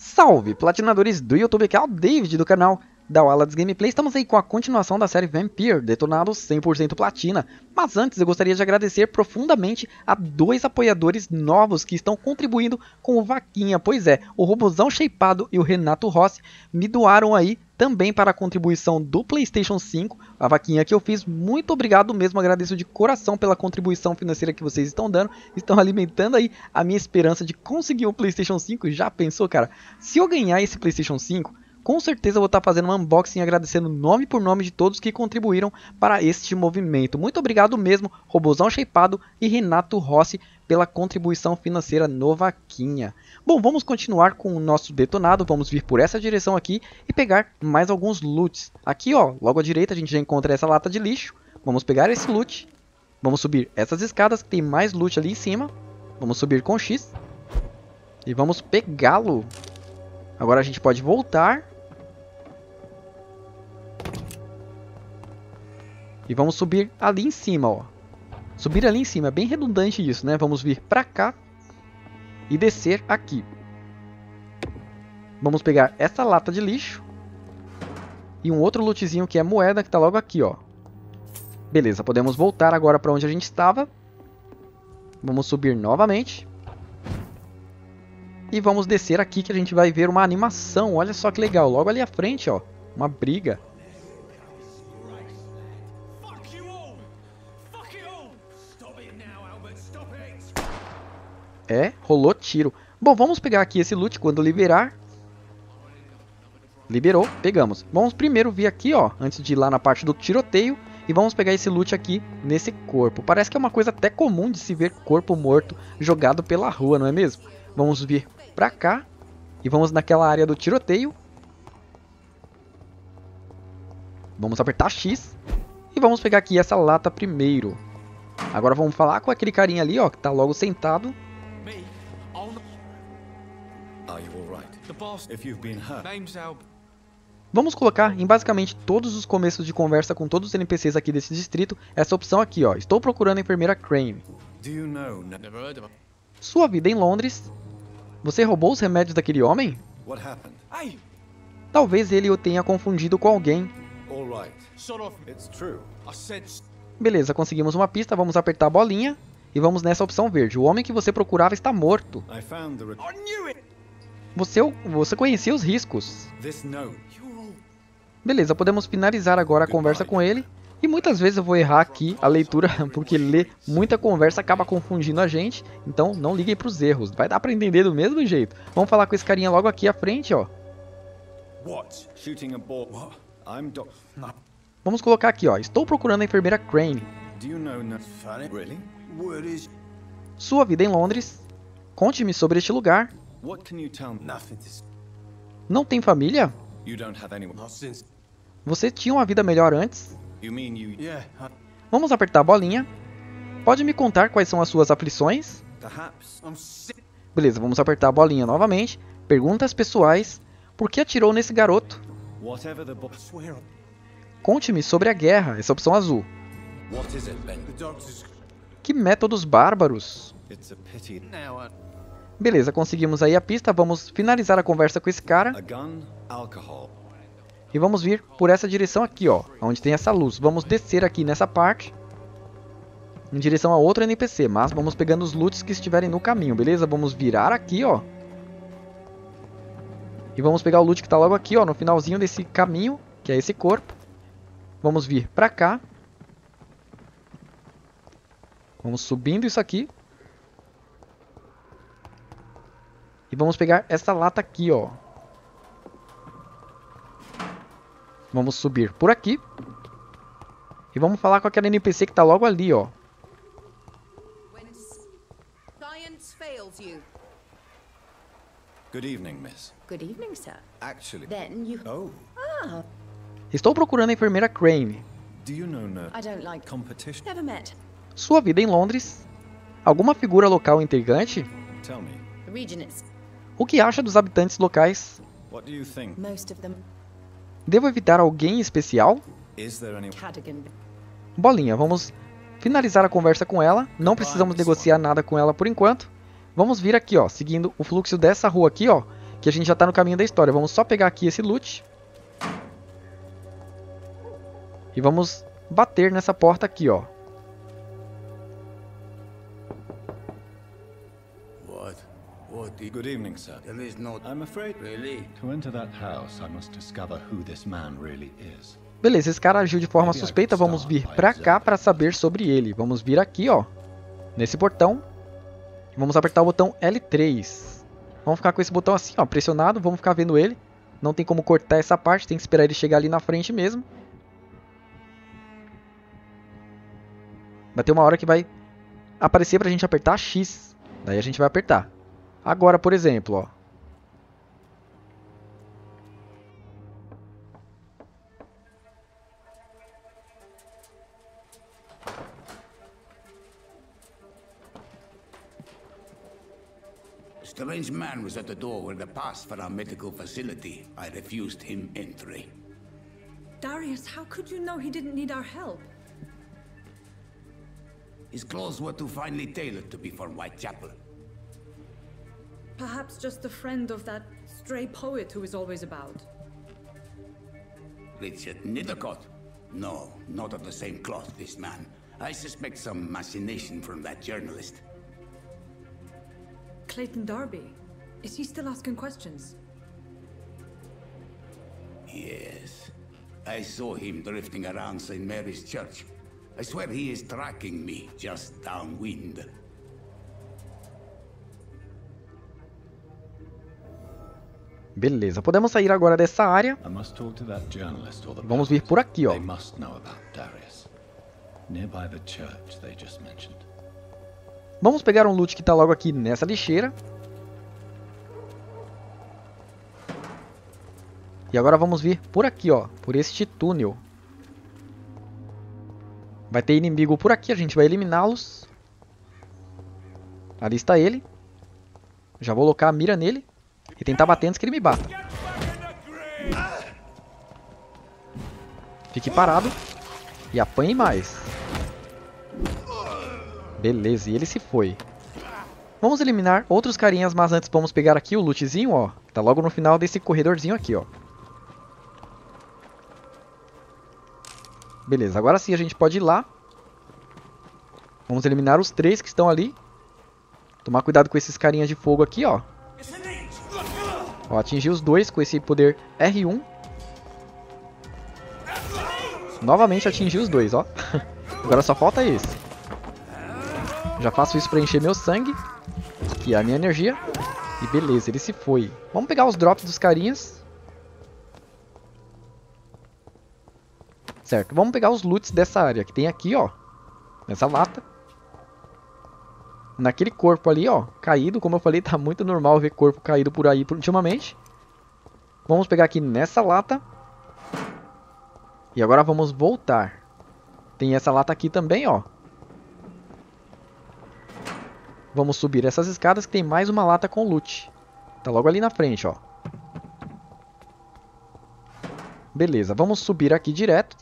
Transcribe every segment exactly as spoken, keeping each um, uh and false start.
Salve, platinadores do YouTube, aqui é o David do canal da Wallace Gameplay. Estamos aí com a continuação da série Vampire, detonado cem por cento platina. Mas antes eu gostaria de agradecer profundamente a dois apoiadores novos que estão contribuindo com o Vaquinha. Pois é, o Robozão Shapeado e o Renato Rossi me doaram aí também para a contribuição do PlayStation cinco, a vaquinha que eu fiz. Muito obrigado mesmo, agradeço de coração pela contribuição financeira que vocês estão dando. Estão alimentando aí a minha esperança de conseguir um PlayStation cinco. Já pensou, cara? Se eu ganhar esse PlayStation cinco, com certeza eu vou estar fazendo um unboxing agradecendo nome por nome de todos que contribuíram para este movimento. Muito obrigado mesmo, Robozão Shapeado e Renato Rossi, pela contribuição financeira no Vaquinha. Bom, vamos continuar com o nosso detonado. Vamos vir por essa direção aqui e pegar mais alguns loots. Aqui, ó, logo à direita a gente já encontra essa lata de lixo. Vamos pegar esse loot. Vamos subir essas escadas que tem mais loot ali em cima. Vamos subir com X. E vamos pegá-lo. Agora a gente pode voltar. E vamos subir ali em cima, ó. Subir ali em cima, é bem redundante isso, né? Vamos vir pra cá e descer aqui. Vamos pegar essa lata de lixo e um outro lootzinho que é moeda, que tá logo aqui, ó. Beleza, podemos voltar agora para onde a gente estava. Vamos subir novamente. E vamos descer aqui que a gente vai ver uma animação. Olha só que legal, logo ali à frente, ó. Uma briga. É, rolou tiro. Bom, vamos pegar aqui esse loot quando liberar. Liberou, pegamos. Vamos primeiro vir aqui, ó, antes de ir lá na parte do tiroteio. E vamos pegar esse loot aqui nesse corpo. Parece que é uma coisa até comum de se ver corpo morto jogado pela rua, não é mesmo? Vamos vir pra cá. E vamos naquela área do tiroteio. Vamos apertar X. E vamos pegar aqui essa lata primeiro. Agora vamos falar com aquele carinha ali, ó, que tá logo sentado. Vamos colocar em basicamente todos os começos de conversa com todos os N P Cs aqui desse distrito essa opção aqui, ó. Estou procurando a enfermeira Crane. Sua vida em Londres. Você roubou os remédios daquele homem? Talvez ele o tenha confundido com alguém. Beleza, conseguimos uma pista. Vamos apertar a bolinha e vamos nessa opção verde. O homem que você procurava está morto. Você, você conhecia os riscos. Beleza, podemos finalizar agora a conversa com ele. E muitas vezes eu vou errar aqui a leitura, porque ler muita conversa acaba confundindo a gente. Então não liguem para os erros, vai dar para entender do mesmo jeito. Vamos falar com esse carinha logo aqui à frente, ó. Vamos colocar aqui, ó. Estou procurando a enfermeira Crane. Sua vida em Londres. Conte-me sobre este lugar. Não tem família? Você tinha uma vida melhor antes? Vamos apertar a bolinha. Pode me contar quais são as suas aflições? Beleza, vamos apertar a bolinha novamente. Perguntas pessoais. Por que atirou nesse garoto? Conte-me sobre a guerra, essa opção azul. Que métodos bárbaros. Beleza, conseguimos aí a pista. Vamos finalizar a conversa com esse cara. E vamos vir por essa direção aqui, ó, onde tem essa luz. Vamos descer aqui nessa parte em direção a outro N P C, mas vamos pegando os loots que estiverem no caminho, beleza? Vamos virar aqui, ó. E vamos pegar o loot que tá logo aqui, ó, no finalzinho desse caminho, que é esse corpo. Vamos vir pra cá. Vamos subindo isso aqui. E vamos pegar essa lata aqui, ó. Vamos subir por aqui. E vamos falar com aquele N P C que tá logo ali, ó. Good evening, miss. Good evening, sir. Actually, Then you... oh, Ah, Estou procurando a enfermeira Crane. do you know no I don't like... competition? Never met. Sua vida em Londres. Alguma figura local intrigante? Tell me, The region is... O que acha dos habitantes locais? what do you think? Most of them... Devo evitar alguém especial? Is there any... Cadogan. Bolinha, vamos finalizar a conversa com ela. Não precisamos negociar nada com ela por enquanto. Vamos vir aqui, ó, seguindo o fluxo dessa rua aqui, ó, que a gente já tá no caminho da história. Vamos só pegar aqui esse loot. E vamos bater nessa porta aqui, ó. What? What? the- Good evening, sir. There is no... I'm afraid Really? to enter that house, I must discover who this man really is. Beleza, esse cara agiu de forma suspeita. Vamos vir pra cá para saber sobre ele. Vamos vir aqui, ó. Nesse portão. Vamos apertar o botão L três. Vamos ficar com esse botão assim, ó, pressionado. Vamos ficar vendo ele. Não tem como cortar essa parte. Tem que esperar ele chegar ali na frente mesmo. Vai ter uma hora que vai aparecer pra gente apertar X. Daí a gente vai apertar. Agora, por exemplo, ó. A strange man was at the door with a pass for our medical facility. I refused him entry. Darius, how could you know he didn't need our help? His clothes were too finely tailored to be for Whitechapel. Perhaps just a friend of that stray poet who is always about. Richard Nithercott? No, not of the same cloth, this man. I suspect some machination from that journalist. Clayton Darby. Is he still asking questions? Yes. I saw him drifting around Saint Mary's Church. I swear he is tracking me just downwind. Beleza, podemos sair agora dessa área. I must talk to that journalist or the Vamos vir poet. por aqui, ó. They must know about Darius. Nearby the church they just mentioned. Vamos pegar um loot que tá logo aqui nessa lixeira. E agora vamos vir por aqui, ó, por este túnel. Vai ter inimigo por aqui, a gente vai eliminá-los. Ali está ele. Já vou colocar a mira nele e tentar bater antes que ele me bata. Fique parado e apanhe mais. Beleza, e ele se foi. Vamos eliminar outros carinhas, mas antes vamos pegar aqui o lootzinho, ó. Tá logo no final desse corredorzinho aqui, ó. Beleza, agora sim a gente pode ir lá. Vamos eliminar os três que estão ali. Tomar cuidado com esses carinhas de fogo aqui, ó. Ó, atingir os dois com esse poder R um. Novamente atingir os dois, ó. Agora só falta esse. Já faço isso para encher meu sangue, que é a minha energia. E beleza, ele se foi. Vamos pegar os drops dos carinhas. Certo, vamos pegar os loots dessa área que tem aqui, ó. Nessa lata. Naquele corpo ali, ó, caído. Como eu falei, tá muito normal ver corpo caído por aí ultimamente. Vamos pegar aqui nessa lata. E agora vamos voltar. Tem essa lata aqui também, ó. Vamos subir essas escadas que tem mais uma lata com loot. Tá logo ali na frente, ó. Beleza, vamos subir aqui direto.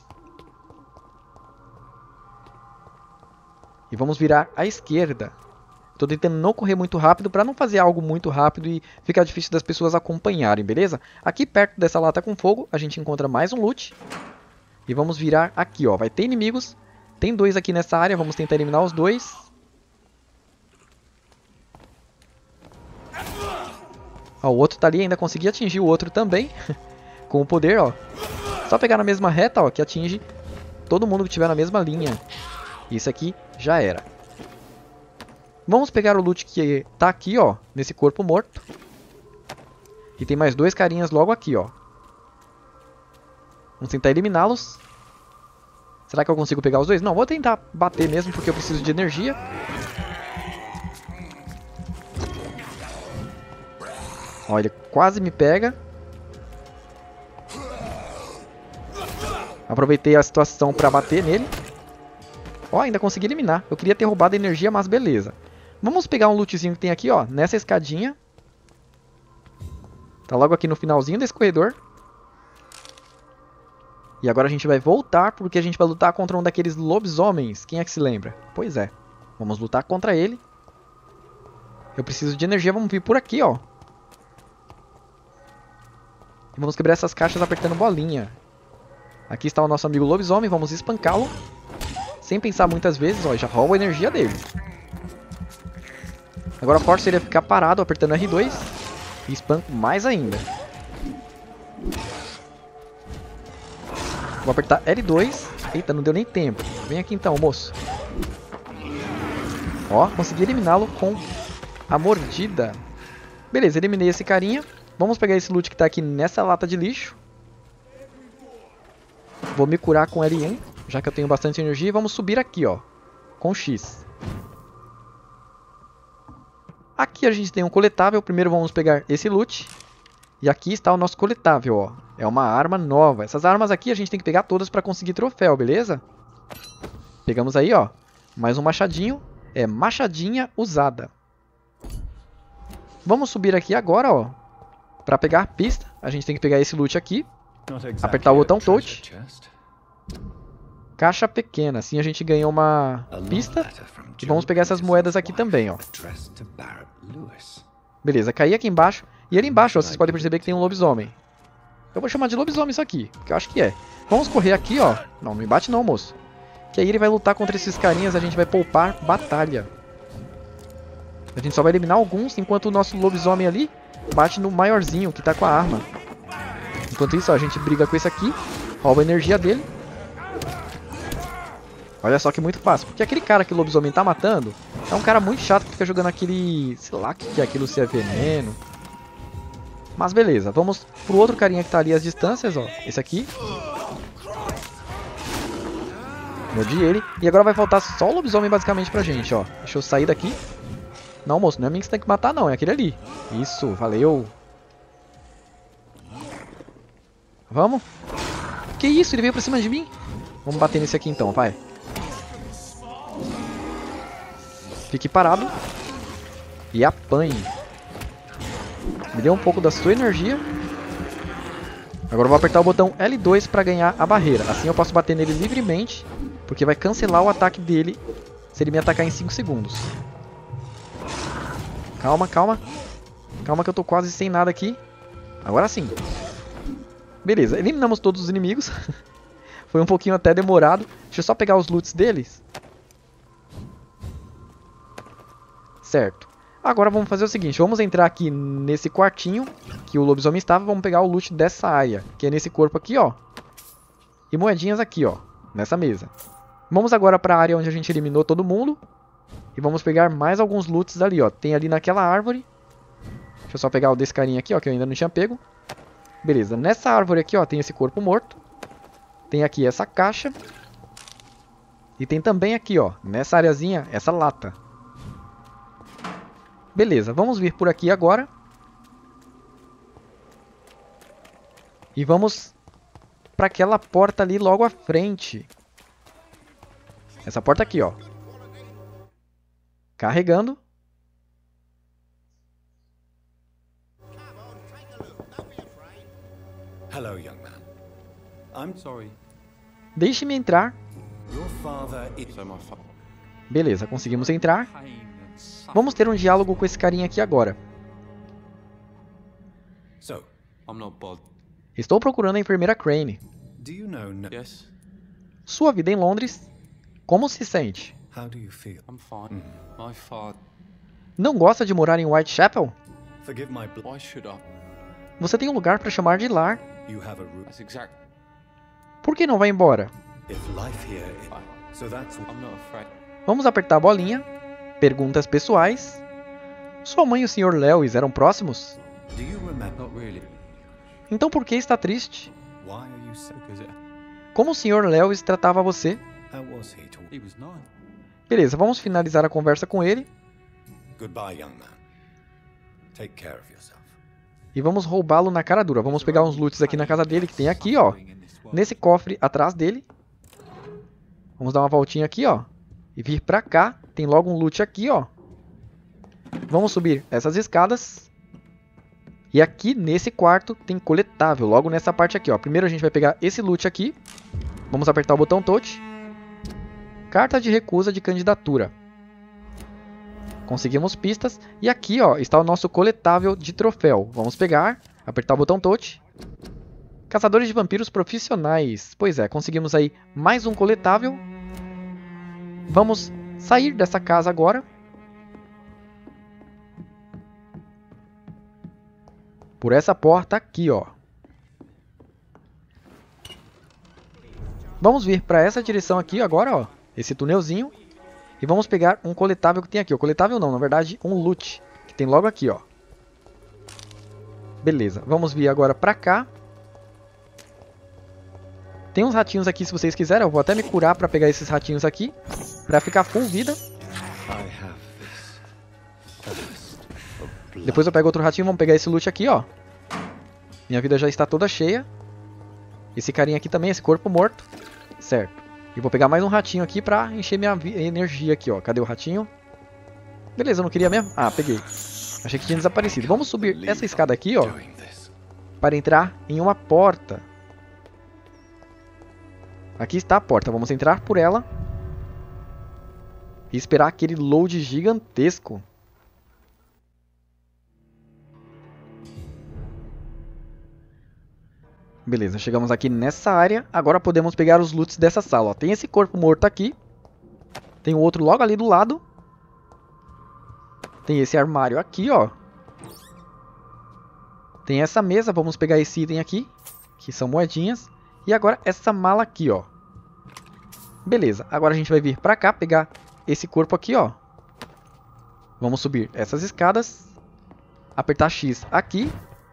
E vamos virar à esquerda. Tô tentando não correr muito rápido para não fazer algo muito rápido e ficar difícil das pessoas acompanharem, beleza? Aqui perto dessa lata com fogo a gente encontra mais um loot. E vamos virar aqui, ó. Vai ter inimigos. Tem dois aqui nessa área, vamos tentar eliminar os dois. Ó, o outro tá ali, ainda consegui atingir o outro também. Com o poder, ó. Só pegar na mesma reta, ó, que atinge todo mundo que estiver na mesma linha. Isso aqui já era. Vamos pegar o loot que tá aqui, ó, nesse corpo morto. E tem mais dois carinhas logo aqui, ó. Vamos tentar eliminá-los. Será que eu consigo pegar os dois? Não, vou tentar bater mesmo porque eu preciso de energia. Ó, ele quase me pega. Aproveitei a situação para bater nele. Ó, ainda consegui eliminar. Eu queria ter roubado a energia, mas beleza. Vamos pegar um lootzinho que tem aqui, ó, nessa escadinha. Tá logo aqui no finalzinho desse corredor. E agora a gente vai voltar, porque a gente vai lutar contra um daqueles lobisomens. Quem é que se lembra? Pois é. Vamos lutar contra ele. Eu preciso de energia, vamos vir por aqui, ó. E vamos quebrar essas caixas apertando bolinha. Aqui está o nosso amigo lobisomem, vamos espancá-lo. Sem pensar muitas vezes, ó, já rouba a energia dele. Agora o corte seria ficar parado apertando R dois. E espanco mais ainda. Vou apertar L dois. Eita, não deu nem tempo. Vem aqui então, moço. Ó, consegui eliminá-lo com a mordida. Beleza, eliminei esse carinha. Vamos pegar esse loot que tá aqui nessa lata de lixo. Vou me curar com L um, já que eu tenho bastante energia. E vamos subir aqui, ó, com X. Aqui a gente tem um coletável. Primeiro vamos pegar esse loot. E aqui está o nosso coletável, ó. É uma arma nova. Essas armas aqui a gente tem que pegar todas para conseguir troféu, beleza? Pegamos aí, ó. Mais um machadinho. É machadinha usada. Vamos subir aqui agora, ó. Para pegar pista, a gente tem que pegar esse loot aqui. Apertar o botão touch. Caixa pequena. Assim a gente ganha uma pista. E vamos pegar essas moedas aqui também, ó. Beleza, caí aqui embaixo. E ali embaixo, ó, vocês podem perceber que tem um lobisomem. Eu vou chamar de lobisomem isso aqui, porque eu acho que é. Vamos correr aqui, ó. Não, não me bate não, moço. Que aí ele vai lutar contra esses carinhas, a gente vai poupar batalha. A gente só vai eliminar alguns, enquanto o nosso lobisomem ali bate no maiorzinho, que tá com a arma. Enquanto isso, ó, a gente briga com esse aqui, rouba a energia dele. Olha só que muito fácil, porque aquele cara que o lobisomem tá matando é um cara muito chato que fica jogando aquele... sei lá o que é aquilo, se é veneno. Mas beleza, vamos pro outro carinha que tá ali às distâncias, ó. Esse aqui. Mordi ele. E agora vai faltar só o lobisomem basicamente pra gente, ó. Deixa eu sair daqui. Não, moço, não é mim que você tem que matar não, é aquele ali. Isso, valeu. Vamos? Que isso, ele veio pra cima de mim? Vamos bater nesse aqui então, vai. Fique parado. E apanhe. Me dê um pouco da sua energia. Agora eu vou apertar o botão L dois para ganhar a barreira. Assim eu posso bater nele livremente, porque vai cancelar o ataque dele se ele me atacar em cinco segundos. Calma, calma. Calma que eu tô quase sem nada aqui. Agora sim. Beleza, eliminamos todos os inimigos. Foi um pouquinho até demorado. Deixa eu só pegar os loots deles. Certo. Agora vamos fazer o seguinte, vamos entrar aqui nesse quartinho que o lobisomem estava, vamos pegar o loot dessa área, que é nesse corpo aqui, ó. E moedinhas aqui, ó, nessa mesa. Vamos agora para a área onde a gente eliminou todo mundo. E vamos pegar mais alguns loots ali, ó. Tem ali naquela árvore. Deixa eu só pegar o desse carinha aqui, ó, que eu ainda não tinha pego. Beleza, nessa árvore aqui, ó, tem esse corpo morto. Tem aqui essa caixa. E tem também aqui, ó, nessa areazinha, essa lata. Beleza, vamos vir por aqui agora. E vamos para aquela porta ali logo à frente. Essa porta aqui, ó. Carregando. Hello, young man. I'm sorry. Deixe-me entrar. Your father is my father. Beleza, conseguimos entrar. Vamos ter um diálogo com esse carinha aqui agora. So, I'm not bothered. Estou procurando a enfermeira Crane. Do you know no Yes. Sua vida em Londres, como se sente? How do you feel? I'm fine. My father. Não gosta de morar em Whitechapel? Forgive my bl- Why should I? Você tem um lugar para chamar de lar. You have a room. That's exact. Por que não vai embora? If life here is... So that's I'm not afraid. Vamos apertar a bolinha. Perguntas pessoais. Sua mãe e o senhor Lewis eram próximos? Do you remember? Not really. Então por que está triste? Why are you so Because it... Como o senhor Lewis tratava você? How was he to... He was nice. Beleza, vamos finalizar a conversa com ele. Goodbye, young man. Take care of yourself. E vamos roubá-lo na cara dura. Vamos pegar uns loots aqui na casa dele, que tem aqui, ó. Nesse cofre atrás dele. Vamos dar uma voltinha aqui, ó. E vir pra cá. Tem logo um loot aqui, ó. Vamos subir essas escadas. E aqui nesse quarto tem coletável. Logo nessa parte aqui, ó. Primeiro a gente vai pegar esse loot aqui. Vamos apertar o botão touch. Carta de recusa de candidatura. Conseguimos pistas. E aqui, ó, está o nosso coletável de troféu. Vamos pegar. Apertar o botão touch. Caçadores de vampiros profissionais. Pois é, conseguimos aí mais um coletável. Vamos sair dessa casa agora. Por essa porta aqui, ó. Vamos vir para essa direção aqui agora, ó. Esse túnelzinho. E vamos pegar um coletável que tem aqui. O coletável não, na verdade, um loot. Que tem logo aqui, ó. Beleza, vamos vir agora pra cá. Tem uns ratinhos aqui se vocês quiserem. Eu vou até me curar pra pegar esses ratinhos aqui. Pra ficar full vida. Depois eu pego outro ratinho. Vamos pegar esse loot aqui, ó. Minha vida já está toda cheia. Esse carinha aqui também, esse corpo morto. Certo. E vou pegar mais um ratinho aqui pra encher minha energia aqui, ó. Cadê o ratinho? Beleza, eu não queria mesmo? Ah, peguei. Achei que tinha desaparecido. Vamos subir essa escada aqui, ó. Para entrar em uma porta. Aqui está a porta. Vamos entrar por ela. E esperar aquele load gigantesco. Beleza, chegamos aqui nessa área. Agora podemos pegar os loots dessa sala, ó. Tem esse corpo morto aqui. Tem o outro logo ali do lado. Tem esse armário aqui, ó. Tem essa mesa, vamos pegar esse item aqui, que são moedinhas. E agora essa mala aqui, ó. Beleza, agora a gente vai vir pra cá, pegar esse corpo aqui, ó. Vamos subir essas escadas. Apertar X aqui.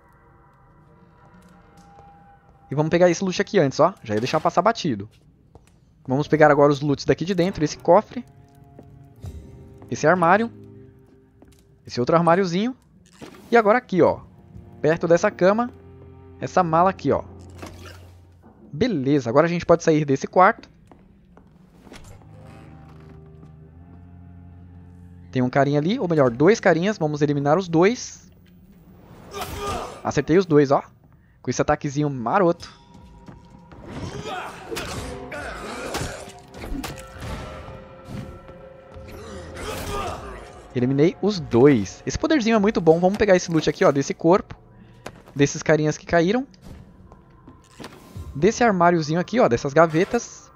E vamos pegar esse loot aqui antes, ó. Já ia deixar passar batido. Vamos pegar agora os loots daqui de dentro. Esse cofre. Esse armário. Esse outro armáriozinho. E agora aqui, ó. Perto dessa cama. Essa mala aqui, ó. Beleza, agora a gente pode sair desse quarto. Tem um carinha ali, ou melhor, dois carinhas. Vamos eliminar os dois. Acertei os dois, ó. Com esse ataquezinho maroto. Eliminei os dois. Esse poderzinho é muito bom. Vamos pegar esse loot aqui, ó, desse corpo. Desses carinhas que caíram. Desse armáriozinho aqui, ó, dessas gavetas.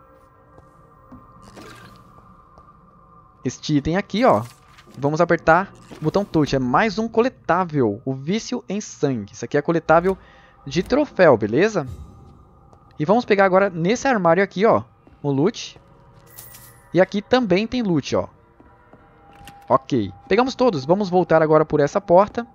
Este item aqui, ó. Vamos apertar o botão touch. É mais um coletável. O vício em sangue. Isso aqui é coletável de troféu, beleza? E vamos pegar agora nesse armário aqui, ó, o loot. E aqui também tem loot, ó. Ok. Pegamos todos. Vamos voltar agora por essa porta.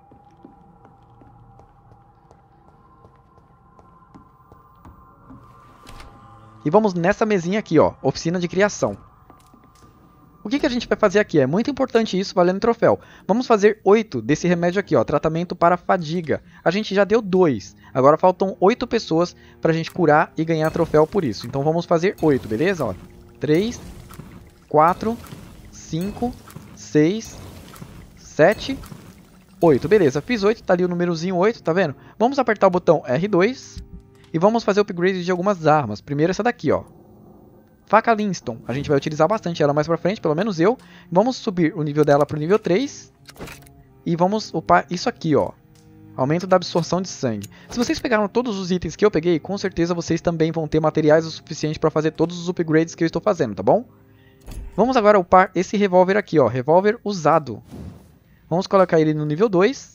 E vamos nessa mesinha aqui, ó. Oficina de criação. O que, que a gente vai fazer aqui? É muito importante isso, valendo troféu. Vamos fazer oito desse remédio aqui, ó. Tratamento para fadiga. A gente já deu dois. Agora faltam oito pessoas para a gente curar e ganhar troféu por isso. Então vamos fazer oito, beleza? Ó, três, quatro, cinco, seis, sete, oito. Beleza, fiz oito, tá ali o númerozinho oito, tá vendo? Vamos apertar o botão R dois e vamos fazer o upgrade de algumas armas. Primeiro essa daqui, ó. Faca Linston. A gente vai utilizar bastante ela mais pra frente, pelo menos eu. Vamos subir o nível dela pro nível três. E vamos upar isso aqui, ó. Aumento da absorção de sangue. Se vocês pegaram todos os itens que eu peguei, com certeza vocês também vão ter materiais o suficiente para fazer todos os upgrades que eu estou fazendo, tá bom? Vamos agora upar esse revólver aqui, ó. Revólver usado. Vamos colocar ele no nível dois.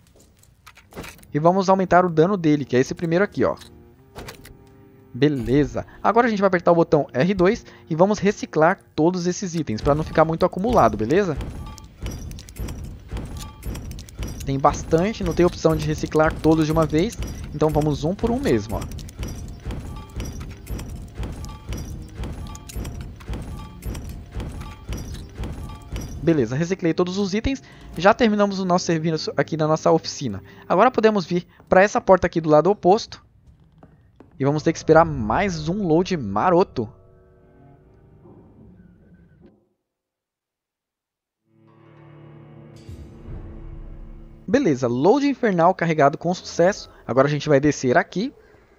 E vamos aumentar o dano dele, que é esse primeiro aqui, ó. Beleza. Agora a gente vai apertar o botão R dois e vamos reciclar todos esses itens, para não ficar muito acumulado, beleza? Tem bastante, não tem opção de reciclar todos de uma vez, então vamos um por um mesmo, ó. Beleza, reciclei todos os itens, já terminamos o nosso serviço aqui na nossa oficina. Agora podemos vir para essa porta aqui do lado oposto. E vamos ter que esperar mais um load maroto. Beleza, load infernal carregado com sucesso. Agora a gente vai descer aqui.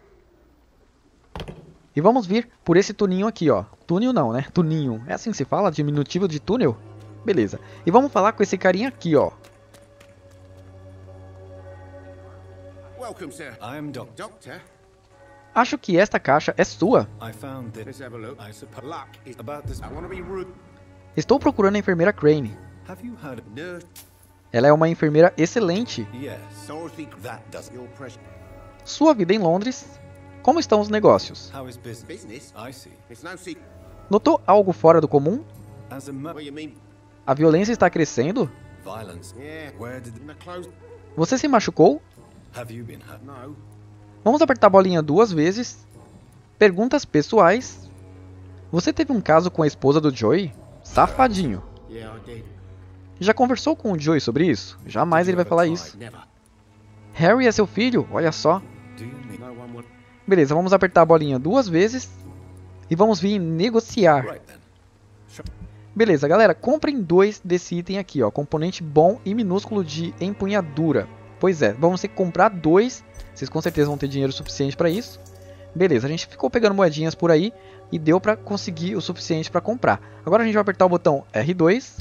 E vamos vir por esse tuninho aqui, ó. Túnel não, né? Tuninho. É assim que se fala? Diminutivo de túnel? Beleza. E vamos falar com esse carinha aqui, ó. Welcome, sir. I am Doctor. Doctor? Acho que esta caixa é sua. I found this. Let's have a look. I suppose Luck is about this. I want to be rude. Estou procurando a enfermeira Crane. Have you heard of Nurse, Ela é uma enfermeira excelente. Yes. Dorothy, That does. your precious Sua vida em Londres. Como estão os negócios? How is business? business. I see. It's no secret. Notou algo fora do comum? As a mo- What you mean? A violência está crescendo? violence. Yeah. Where did? In the clothes? Você se machucou? Have you been hurt? No. Vamos apertar a bolinha duas vezes. Perguntas pessoais. Você teve um caso com a esposa do Joey? Safadinho. Yeah, I did. Já conversou com o Joey sobre isso? Jamais ele vai falar isso. Never. Harry é seu filho? Olha só. Do you mean? No one would. Beleza, vamos apertar a bolinha duas vezes. E vamos vir negociar. Right then. Beleza, galera, comprem dois desse item aqui, ó. Componente bom e minúsculo de empunhadura. Pois é, vamos ter que comprar dois. Vocês com certeza vão ter dinheiro suficiente para isso. Beleza, a gente ficou pegando moedinhas por aí e deu para conseguir o suficiente para comprar. Agora a gente vai apertar o botão R dois.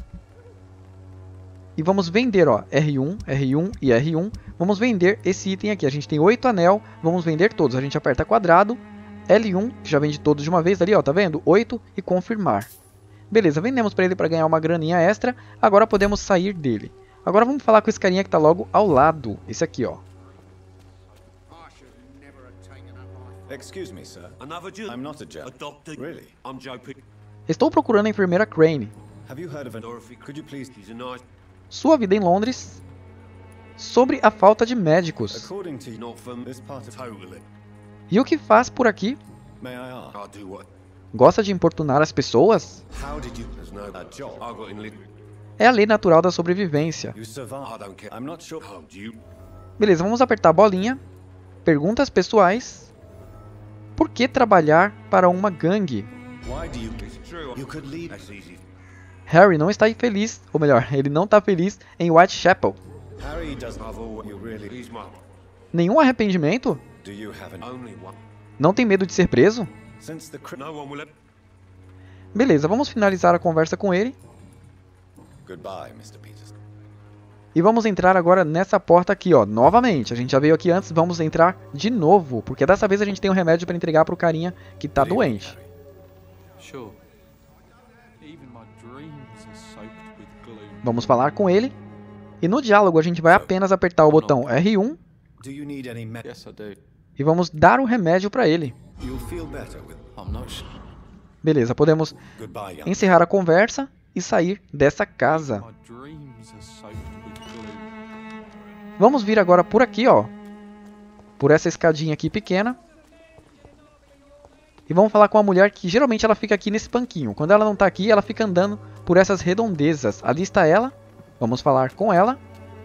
E vamos vender, ó, R um, R um e R um. Vamos vender esse item aqui. A gente tem oito anel, vamos vender todos. A gente aperta quadrado, L um, que já vende todos de uma vez ali, ó, tá vendo? oito e confirmar. Beleza, vendemos para ele para ganhar uma graninha extra. Agora podemos sair dele. Agora vamos falar com esse carinha que tá logo ao lado. Esse aqui, ó. I should never have taken up life. Excuse me, sir. Another Jew? I'm not a Jew. A doctor? Really? I'm Joe Pick. Estou procurando a enfermeira Crane. Have you heard of an? Dorothy. Could you please? She's a nice... Sua vida em Londres. Sobre a falta de médicos. According to Not from this part of. totally. E o que faz por aqui? May I ask? I'll do what? Gosta de importunar as pessoas? How did you? There's no A job. I got in lit. É a lei natural da sobrevivência. You survived. I don't care. I'm not sure. Oh, do you? Beleza, vamos apertar a bolinha. Perguntas pessoais. Por que trabalhar para uma gangue? Why do you? It's true. You could leave. That's easy. Harry não está feliz, ou melhor, ele não está feliz em Whitechapel. Harry doesn't. I've always... You really? He's my... Nenhum arrependimento? Do you have an? Only one. Não tem medo de ser preso? Since the. Cri- No one will... Beleza, vamos finalizar a conversa com ele. Goodbye, mister Peters. E vamos entrar agora nessa porta aqui, ó, novamente. A gente já veio aqui antes, vamos entrar de novo. Porque dessa vez a gente tem um remédio para entregar pro carinha que tá doente. Sure. Even my dreams are soaked with gloom. Vamos falar com ele. E no diálogo a gente vai apenas apertar o botão R um Do you need any med? Yes, I do. e vamos dar o remédio para ele. You'll feel better with. I'm not sure. Beleza, podemos Goodbye, young. encerrar a conversa e sair dessa casa. My dreams are soaked with gloom. Vamos vir agora por aqui, ó. Por essa escadinha aqui pequena. E vamos falar com a mulher que geralmente ela fica aqui nesse banquinho. Quando ela não tá aqui, ela fica andando por essas redondezas. Ali está ela. Vamos falar com ela.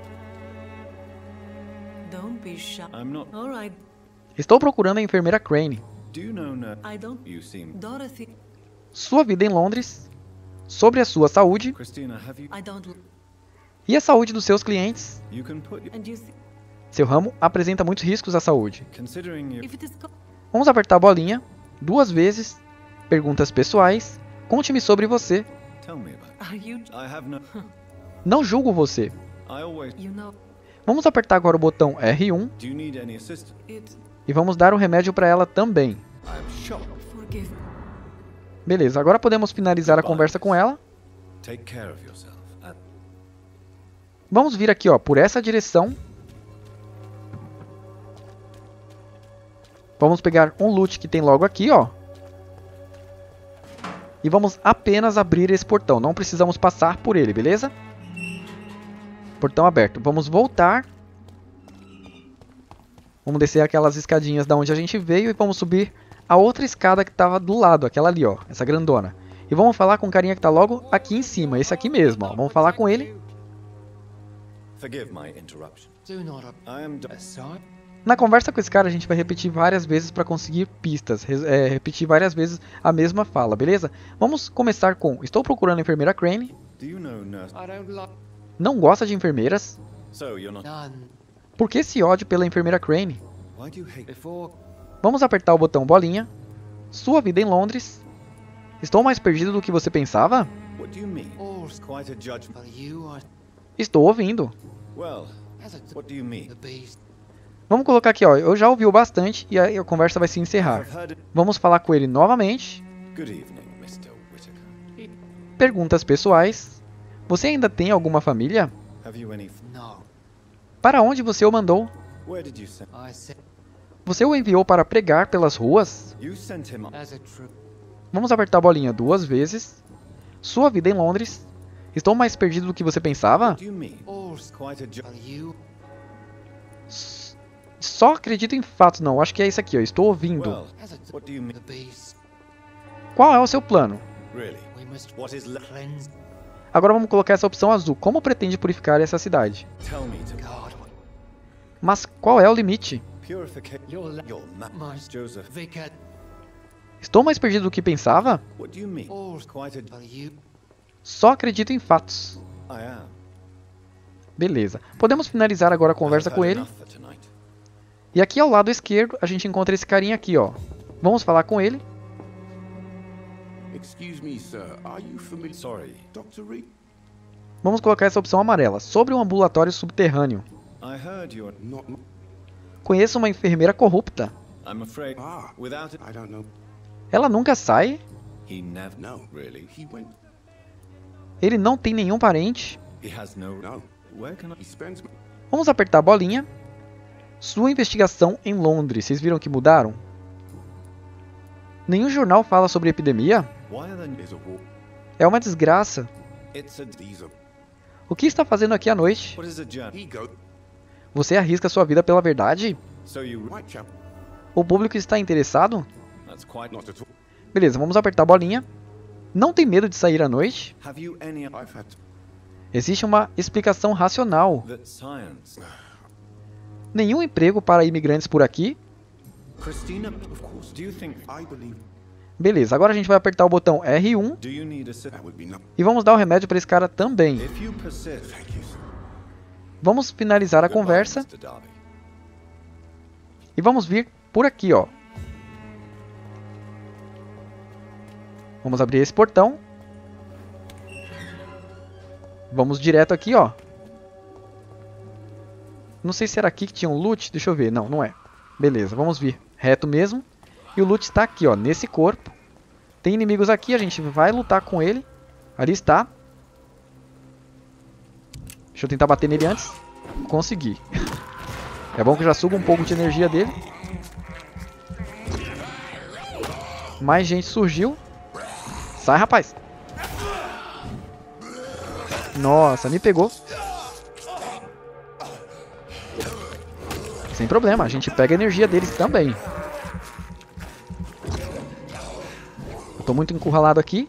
Don't be shy. I'm not. All right. Estou procurando a enfermeira Crane. Do you know? No. I don't. You seem. Dorothy, Sua vida em Londres. Sobre a sua saúde. Christina, have you? I don't. E a saúde dos seus clientes. You can put. Your, And you think Seu ramo apresenta muitos riscos à saúde. considering you. if it is co- Vamos apertar a bolinha. Duas vezes. Perguntas pessoais. Conte-me sobre você. Tell me about. are you? It. I have no. Não julgo você. I always. You know Vamos apertar agora o botão R um. Do you need any assistance? it. E vamos dar o remédio para ela também. I am shocked. Forgive me. Beleza, agora podemos finalizar a conversa com ela. Take care of yourself. And Vamos vir aqui, ó, por essa direção. Vamos pegar um loot que tem logo aqui, ó. E vamos apenas abrir esse portão. Não precisamos passar por ele, beleza? Portão aberto. Vamos voltar. Vamos descer aquelas escadinhas da onde a gente veio e vamos subir a outra escada que estava do lado, aquela ali, ó, essa grandona. E vamos falar com o carinha que tá logo aqui em cima, esse aqui mesmo, ó. Vamos falar com ele. forgive my interruption. Do not I am. aside. Na conversa com esse cara, a gente vai repetir várias vezes para conseguir pistas, res- é, repetir várias vezes a mesma fala, beleza? Vamos começar com: estou procurando a enfermeira Crane. Do you know nurse? I don't like Não gosta de enfermeiras. So you're not. none. Por que esse ódio pela enfermeira Crane? Why do you hate? Before Vamos apertar o botão bolinha. Sua vida em Londres. Estou mais perdido do que você pensava? What do you mean? all's Quite a judgment. well, you are Estou ouvindo. Well, as a what do you mean? the beast. Vamos colocar aqui, ó. Eu já ouvi o bastante e aí a conversa vai se encerrar. I've heard it. Vamos falar com ele novamente. Good evening, mister Whittaker. Perguntas pessoais. Você ainda tem alguma família? Have you any... No, Para onde você o mandou? Where did you send... I said Você o enviou para pregar pelas ruas? You sent him... as a true. Vamos apertar a bolinha duas vezes. Sua vida em Londres. Estou mais perdido do que você pensava? What do you mean? All's Quite a job. well, you. S- Só acredito em fatos, não. Acho que é isso aqui, ó. Estou ouvindo. Well, As a what do you mean? the beast. Qual é o seu plano? Really? We must What is left? cleanse Agora vamos colocar essa opção azul. Como pretende purificar essa cidade? Tell me to... God. Mas qual é o limite? Purification... Your la- Your ma... my Joseph. vicar. Estou mais perdido do que pensava? What do you mean? All's Quite a... well, you. Só acredito em fatos. I am. Beleza. Podemos finalizar agora a conversa I've com had ele. enough for tonight. E aqui ao lado esquerdo a gente encontra esse carinha aqui, ó. Vamos falar com ele. Excuse me, sir. Are you familiar? Sorry. Doctor Reed? Vamos colocar essa opção amarela. Sobre um ambulatório subterrâneo. I heard you're... Not. m- Conheço uma enfermeira corrupta. I'm afraid... Ah. Without it... I don't know. Ela nunca sai. He never... No. Really? He went. Ele não tem nenhum parente. He has no... No. Where can I... He spends. Vamos apertar a bolinha. Sua investigação em Londres. Vocês viram que mudaram? Nenhum jornal fala sobre epidemia? Why are the... There's a war. É uma desgraça. It's a... These are. O que está fazendo aqui à noite? What is a journey? Ego. Você arrisca sua vida pela verdade? So you... Whitechapel. O público está interessado? That's quite... Not at all. Beleza, vamos apertar a bolinha. Não tem medo de sair à noite? Have you any... I've had. Existe uma explicação racional. That science... Nenhum emprego para imigrantes por aqui? Christina, of course. Do you think... I believe Beleza, agora a gente vai apertar o botão R um Do you need a... sit- that would be not. e vamos dar o remédio para esse cara também. If you persist... Thank you, sir. Vamos finalizar a Goodbye, conversa mister Darby. e vamos vir por aqui, ó. Vamos abrir esse portão. Vamos direto aqui, ó. Não sei se era aqui que tinha um loot. Deixa eu ver. Não, não é. Beleza, vamos vir reto mesmo. E o loot está aqui, ó, nesse corpo. Tem inimigos aqui, a gente vai lutar com ele. Ali está. Deixa eu tentar bater nele antes. Consegui. É bom que eu já suba um pouco de energia dele. Mais gente surgiu. Sai, rapaz. Nossa, me pegou. Sem problema, a gente pega a energia deles também. Eu tô muito encurralado aqui.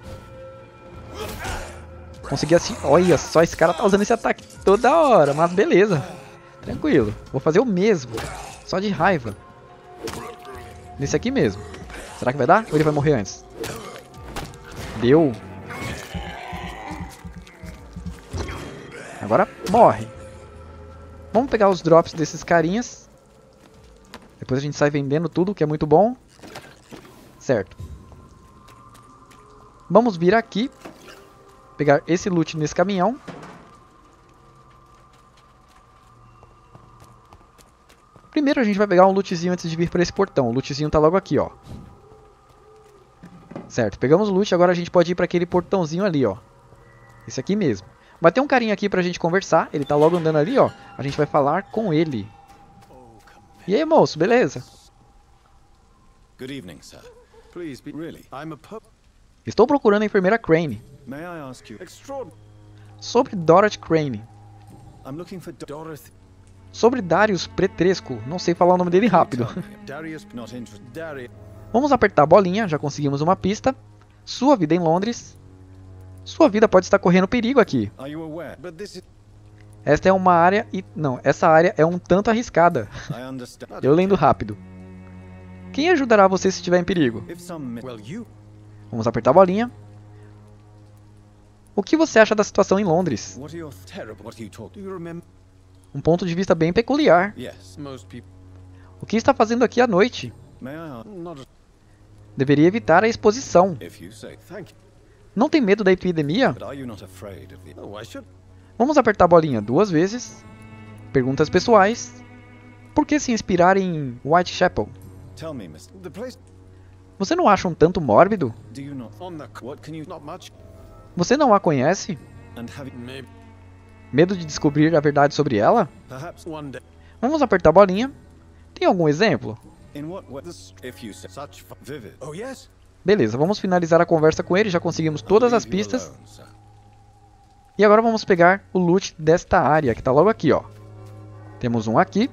Consegui assim. Olha só, esse cara tá usando esse ataque toda hora. Mas beleza. Tranquilo. Vou fazer o mesmo. Só de raiva. Nesse aqui mesmo. Será que vai dar? Ou ele vai morrer antes? Deu. Agora morre. Vamos pegar os drops desses carinhas. Depois a gente sai vendendo tudo, que é muito bom. Certo. Vamos vir aqui. Pegar esse loot nesse caminhão. Primeiro a gente vai pegar um lootzinho antes de vir para esse portão. O lootzinho tá logo aqui, ó. Certo, pegamos o loot, agora a gente pode ir para aquele portãozinho ali, ó. Esse aqui mesmo. Vai ter um carinha aqui pra gente conversar. Ele tá logo andando ali, ó. A gente vai falar com ele. E aí, moço, beleza? Good evening, sir. Please be... Really? I'm a pup... Estou procurando a enfermeira Crane. May I ask you... Extraordinary... Sobre Dorothy Crane. I'm looking for Dorothy... Sobre Darius Petrescu. Não sei falar o nome dele rápido. Darius not interested. Darius... Vamos apertar a bolinha, já conseguimos uma pista. Sua vida em Londres. Sua vida pode estar correndo perigo aqui. Are you aware? But this is... Esta é uma área e... Não, essa área é um tanto arriscada. I understand. Eu lendo rápido. Quem ajudará você se estiver em perigo? If some... Well, you... Vamos apertar a bolinha. O que você acha da situação em Londres? What are your... Terrible... What are you talking... Do you remember... Um ponto de vista bem peculiar. Yes. Most people... O que está fazendo aqui à noite? May I ask... Not... Deveria evitar a exposição. If you say... Thank you. Não tem medo da epidemia? But are you not afraid of the... Oh, I should... Vamos apertar a bolinha duas vezes. Perguntas pessoais. Por que se inspirar em Whitechapel? Tell me, mister. The place. Você não acha um tanto mórbido? Do you not on the what can you not much? Você não a conhece? And have maybe Medo de descobrir a verdade sobre ela? perhaps one day. Vamos apertar a bolinha. Tem algum exemplo? In what way? This, if you say such f- vivid. Oh yes. Beleza, vamos finalizar a conversa com ele. Já conseguimos todas as pistas. Alone, sir. E agora vamos pegar o loot desta área, que está logo aqui, ó. Temos um aqui.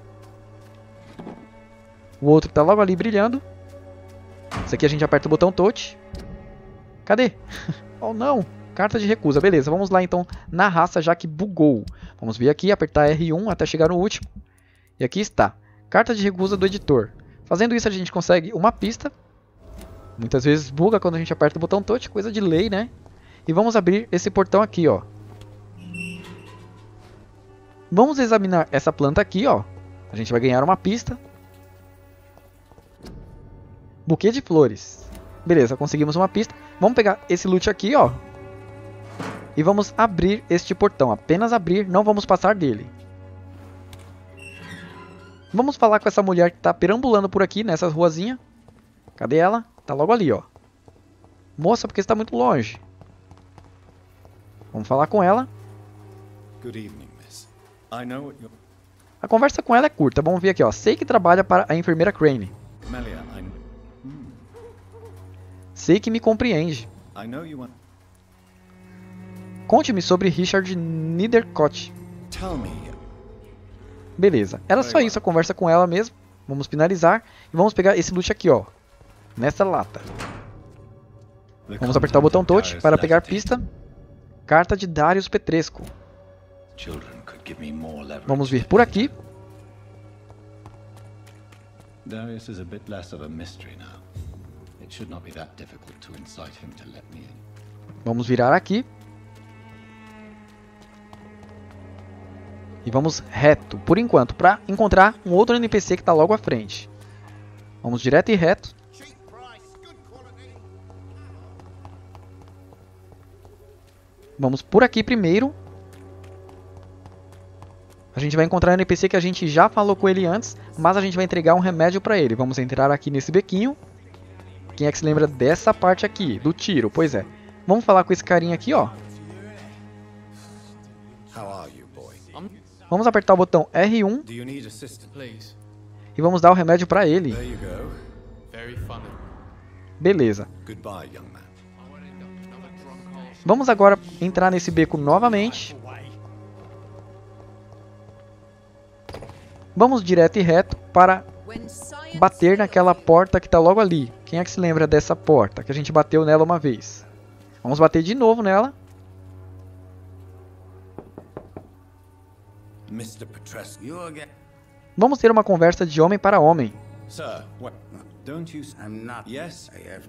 O outro está logo ali brilhando. Esse aqui a gente aperta o botão touch. Cadê? Oh não! Carta de recusa. Beleza, vamos lá então na raça, já que bugou. Vamos vir aqui, apertar R um até chegar no último. E aqui está. Carta de recusa do editor. Fazendo isso a gente consegue uma pista. Muitas vezes buga quando a gente aperta o botão touch, coisa de lei, né? E vamos abrir esse portão aqui, ó. Vamos examinar essa planta aqui, ó. A gente vai ganhar uma pista. Buquê de flores. Beleza, conseguimos uma pista. Vamos pegar esse loot aqui, ó. E vamos abrir este portão. Apenas abrir, não vamos passar dele. Vamos falar com essa mulher que está perambulando por aqui, nessa ruazinha. Cadê ela? Tá logo ali, ó. Moça, porque está muito longe. Vamos falar com ela. Good evening, miss. I know what you're. A conversa com ela é curta. Vamos ver aqui, ó. Sei que trabalha para a enfermeira Crane. Melia, I. Sei que me compreende. I know you want. Conte-me sobre Richard Nethercott. Tell me. Beleza. Era só isso a conversa com ela mesmo. Vamos finalizar. E vamos pegar esse loot aqui, ó. Nessa lata. Vamos apertar o botão touch para pegar pista. Carta de Darius Petrescu. Children could give me more leverage. Vamos vir por aqui. Darius is a bit less of a mystery now. It should not be that difficult to incite him to let me in. Vamos virar aqui. E vamos reto, por enquanto, para encontrar um outro N P C que está logo à frente. Vamos direto e reto. Vamos por aqui primeiro. A gente vai encontrar um N P C que a gente já falou com ele antes, mas a gente vai entregar um remédio para ele. Vamos entrar aqui nesse bequinho. Quem é que se lembra dessa parte aqui, do tiro? Pois é. Vamos falar com esse carinha aqui, ó. How are you, boy? Vamos apertar o botão R um Do you need assistance? Please. e vamos dar o remédio para ele. There you go. Very funny. Beleza. Goodbye, young man. I won't end up another drunk ass. Vamos agora entrar nesse beco novamente. Vamos direto e reto para bater naquela porta que está logo ali. Quem é que se lembra dessa porta? Que a gente bateu nela uma vez. Vamos bater de novo nela. mister Petrescu. You again? Vamos ter uma conversa de homem para homem. Sir, what? Don't you. s- I'm not. Yes. I have.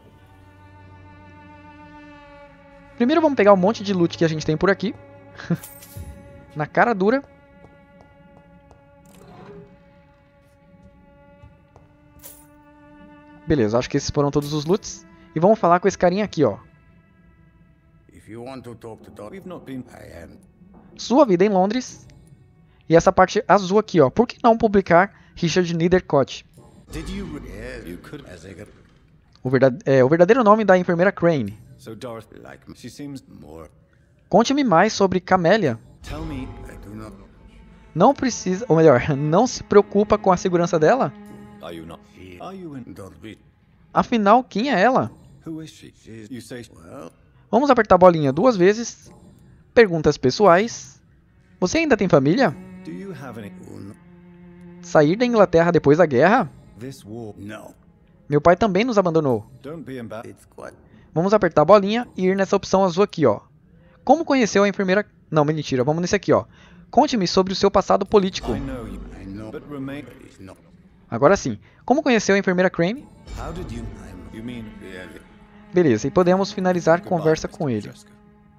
Primeiro vamos pegar um monte de loot que a gente tem por aqui. Na cara dura. Beleza, acho que esses foram todos os loots. E vamos falar com esse carinha aqui, ó. If you want to talk to Doc, We've not been. I am. Sua vida em Londres. E essa parte azul aqui, ó. Por que não publicar Richard Nethercott? Did you. Re- Yes, You could. as I got O, verdade é, o verdadeiro nome da enfermeira Crane. So, Dorothy, like she seems. more. Conte-me mais sobre Camélia. Tell me. I do not. Não precisa, ou melhor, não se preocupa com a segurança dela? Are you not? She Are you in? don't be. Afinal, quem é ela? Who is she? She's- You say. Well, Vamos apertar a bolinha duas vezes. Perguntas pessoais. Você ainda tem família? Do you have any? who kn- Sair da Inglaterra depois da guerra? This war. no. Meu pai também nos abandonou. Don't be embarrassed. It's quite. Vamos apertar a bolinha e ir nessa opção azul aqui, ó. Como conheceu a enfermeira... Não, mentira, vamos nesse aqui, ó. Conte-me sobre o seu passado político. I know you. I know. But remain. But it's not. Agora sim. Como conheceu a enfermeira Crane? How did you? You mean? Really. Beleza, e podemos finalizar a Goodbye, conversa mister com ele. Petrescu.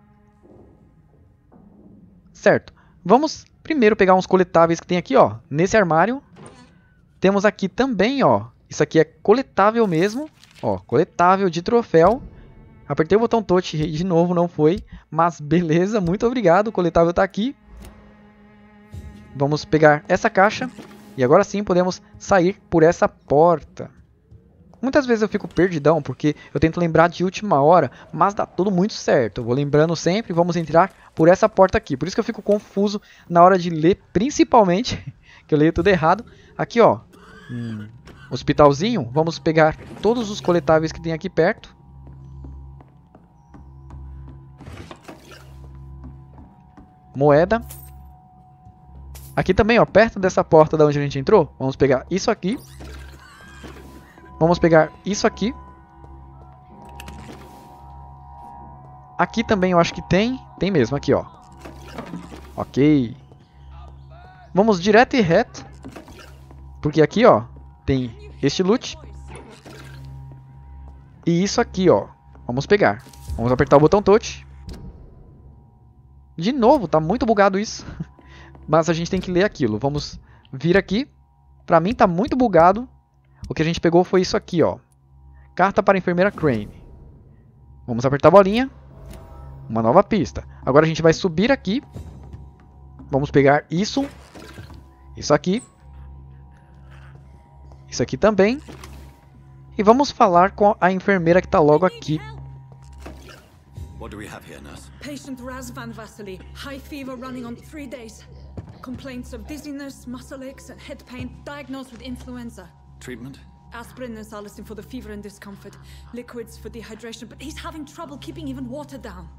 Certo. Vamos primeiro pegar uns coletáveis que tem aqui, ó. Nesse armário. Temos aqui também, ó. Isso aqui é coletável mesmo. Ó, coletável de troféu. Apertei o botão touch e de novo não foi. Mas beleza, muito obrigado. O coletável tá aqui. Vamos pegar essa caixa. E agora sim podemos sair por essa porta. Muitas vezes eu fico perdidão porque eu tento lembrar de última hora, mas dá tudo muito certo. Eu vou lembrando sempre, vamos entrar por essa porta aqui. Por isso que eu fico confuso na hora de ler, principalmente, que eu leio tudo errado. Aqui, ó, hum, hospitalzinho. Vamos pegar todos os coletáveis que tem aqui perto. Moeda. Aqui também, ó, perto dessa porta da onde a gente entrou, vamos pegar isso aqui. Vamos pegar isso aqui. Aqui também eu acho que tem. Tem mesmo, aqui, ó. Ok. Vamos direto e reto. Porque aqui, ó, tem este loot. E isso aqui, ó. Vamos pegar. Vamos apertar o botão touch. De novo, tá muito bugado isso. Mas a gente tem que ler aquilo. Vamos vir aqui. Pra mim tá muito bugado. O que a gente pegou foi isso aqui, ó. Carta para a enfermeira Crane. Vamos apertar a bolinha. Uma nova pista. Agora a gente vai subir aqui. Vamos pegar isso. Isso aqui. Isso aqui também. E vamos falar com a enfermeira que está logo aqui. What do we have here, nurse? Patient Raz Van Vasily. High fever running on three days. Complaints of dizziness, muscle aches and head pain. Diagnosed with influenza. Treatment? Aspirin and salicin for the fever and discomfort. Liquids for dehydration, but he's having trouble keeping even water down.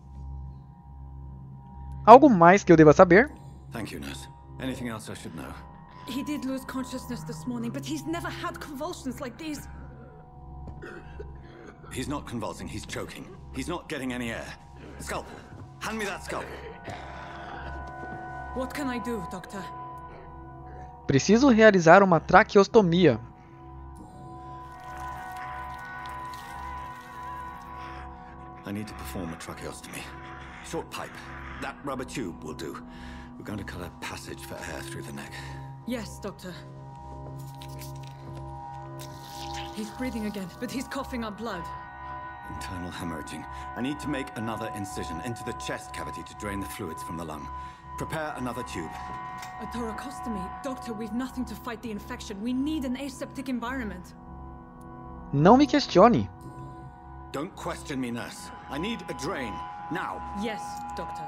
Algo mais que eu deva saber? Thank you, nurse. Anything else I should know? He did lose consciousness this morning, but he's never had convulsions like these. He's not convulsing, he's choking. He's not getting any air. Scalpel! Hand me that scalpel! What can I do, Doctor? Preciso realizar uma traqueostomia. I need to perform a tracheostomy. Short pipe. That rubber tube will do. We're going to cut a passage for air through the neck. Yes, Doctor. He's breathing again, but he's coughing up blood. Internal hemorrhaging. I need to make another incision into the chest cavity to drain the fluids from the lung. Prepare another tube. A thoracostomy? Doctor, we've nothing to fight the infection. We need an aseptic environment. Não me questione. Don't question me, nurse. I need a drain. Now. Yes, Doctor.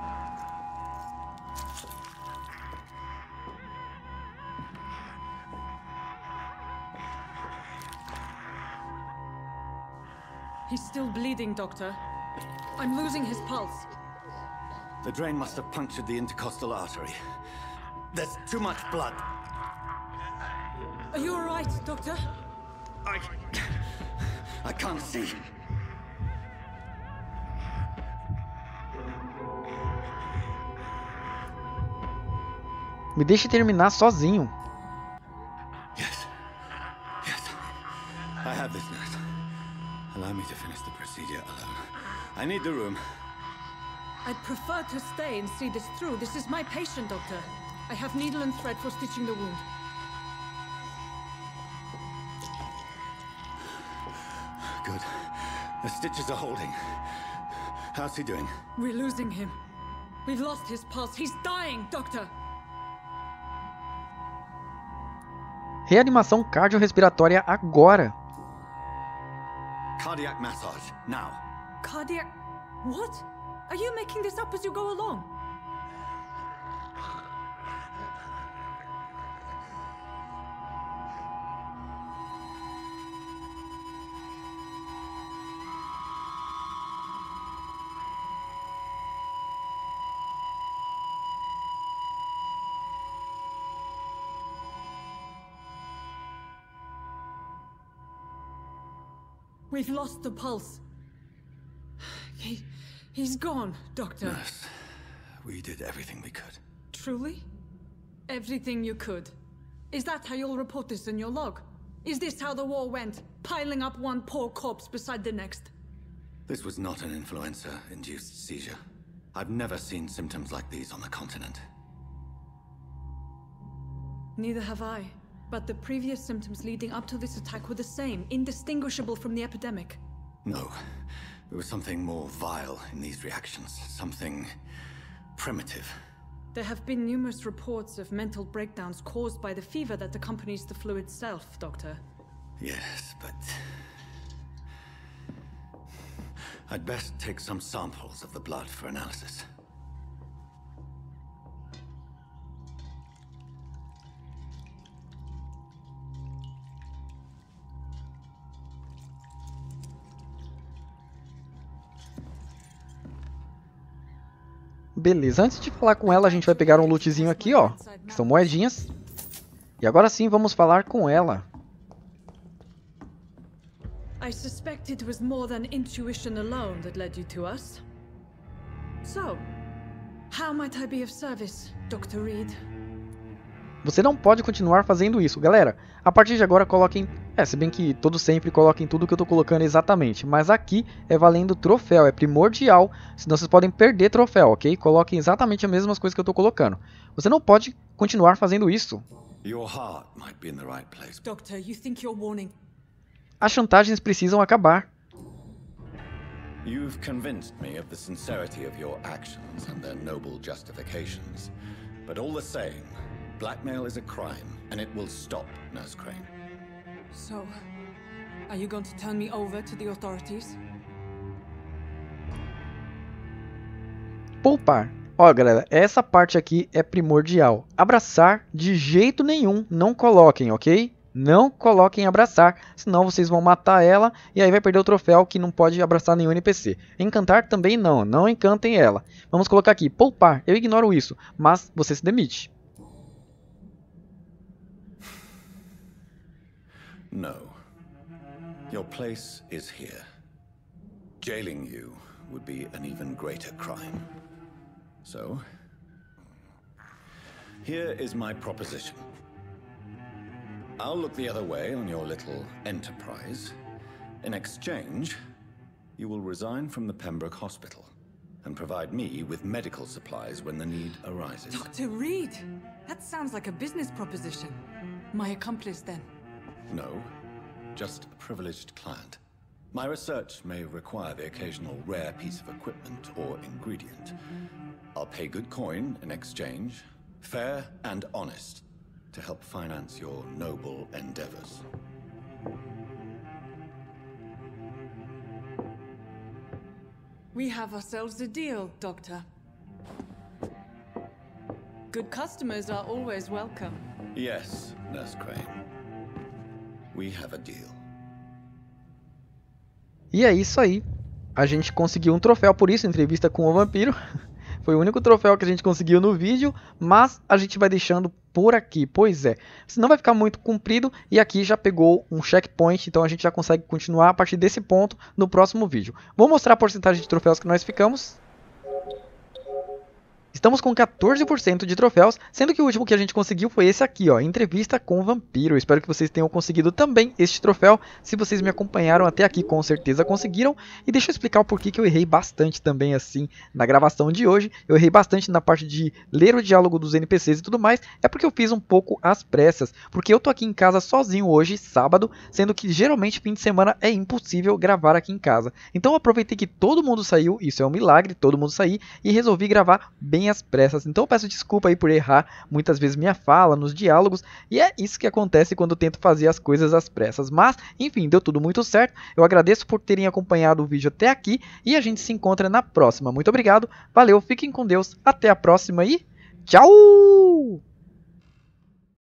He's still bleeding, Doctor. I'm losing his pulse. The drain must have punctured the intercostal artery. There's too much blood. Are you all right, Doctor? I... I can't see. Me deixe terminar sozinho. Yes. Yes. I have this, nurse. Allow me to finish the procedure alone. I need the room. I'd prefer to stay and see this through. This is my patient, Doctor. I have needle and thread for stitching the wound. Good. The stitches are holding. How's he doing? We're losing him. We've lost his pulse. He's dying, Doctor. Reanimação cardiorrespiratória agora. Cardiac massage, now. Cardiac... What? Are you making this up as you go along? We've lost the pulse. He... he's gone, Doctor. Nurse, we did everything we could. Truly? Everything you could? Is that how you'll report this in your log? Is this how the war went? Piling up one poor corpse beside the next? This was not an influenza-induced seizure. I've never seen symptoms like these on the continent. Neither have I. But the previous symptoms leading up to this attack were the same, indistinguishable from the epidemic. No. There was something more vile in these reactions. Something primitive. There have been numerous reports of mental breakdowns caused by the fever that accompanies the flu itself, Doctor. Yes, but... I'd best take some samples of the blood for analysis. Beleza, antes de falar com ela, a gente vai pegar um lootzinho aqui, ó, que são moedinhas. E agora sim, vamos falar com ela. I suspect it was more than intuition alone that led you to us. So, how might I be of service, doutor Reed? Você não pode continuar fazendo isso, galera. A partir de agora, coloquem... É, se bem que todos sempre coloquem tudo que eu tô colocando exatamente. Mas aqui é valendo troféu, é primordial. Senão vocês podem perder troféu, ok? Coloquem exatamente as mesmas coisas que eu tô colocando. Você não pode continuar fazendo isso. Your heart might be in the right place. Doctor, you think you're warning... As chantagens precisam acabar. You've convinced me of the sincerity of your actions and their noble justifications. But all the same, blackmail is a crime, and it will stop, Nurse Crane. So, are you going to turn me over to the authorities? Poupar. Ó, galera, essa parte aqui é primordial. Abraçar de jeito nenhum, não coloquem, ok? Não coloquem abraçar, senão vocês vão matar ela e aí vai perder o troféu que não pode abraçar nenhum N P C. Encantar também não, não encantem ela. Vamos colocar aqui, poupar, eu ignoro isso, mas você se demite. No. Your place is here. Jailing you would be an even greater crime. So, here is my proposition. I'll look the other way on your little enterprise. In exchange, you will resign from the Pembroke Hospital and provide me with medical supplies when the need arises. Doctor Reed! That sounds like a business proposition. My accomplice, then? No, just a privileged client. My research may require the occasional rare piece of equipment or ingredient. I'll pay good coin in exchange, fair and honest, to help finance your noble endeavors. We have ourselves a deal, Doctor. Good customers are always welcome. Yes, Nurse Crane. We have a deal. E é isso aí. A gente conseguiu um troféu por isso, entrevista com o vampiro. Foi o único troféu que a gente conseguiu no vídeo, mas a gente vai deixando por aqui, pois é. Senão vai ficar muito comprido e aqui já pegou um checkpoint, então a gente já consegue continuar a partir desse ponto no próximo vídeo. Vou mostrar a porcentagem de troféus que nós ficamos. Estamos com quatorze por cento de troféus, sendo que o último que a gente conseguiu foi esse aqui, ó, entrevista com o vampiro. Eu espero que vocês tenham conseguido também este troféu. Se vocês me acompanharam até aqui, com certeza conseguiram. E deixa eu explicar o porquê que eu errei bastante também assim na gravação de hoje. Eu errei bastante na parte de ler o diálogo dos N P Cs e tudo mais. É porque eu fiz um pouco às pressas, porque eu tô aqui em casa sozinho hoje, sábado, sendo que geralmente fim de semana é impossível gravar aqui em casa. Então eu aproveitei que todo mundo saiu, isso é um milagre, todo mundo sair, e resolvi gravar bem às pressas. Então eu peço desculpa aí por errar muitas vezes minha fala nos diálogos, e é isso que acontece quando eu tento fazer as coisas às pressas. Mas, enfim, deu tudo muito certo. Eu agradeço por terem acompanhado o vídeo até aqui e a gente se encontra na próxima. Muito obrigado, valeu, fiquem com Deus, até a próxima e tchau!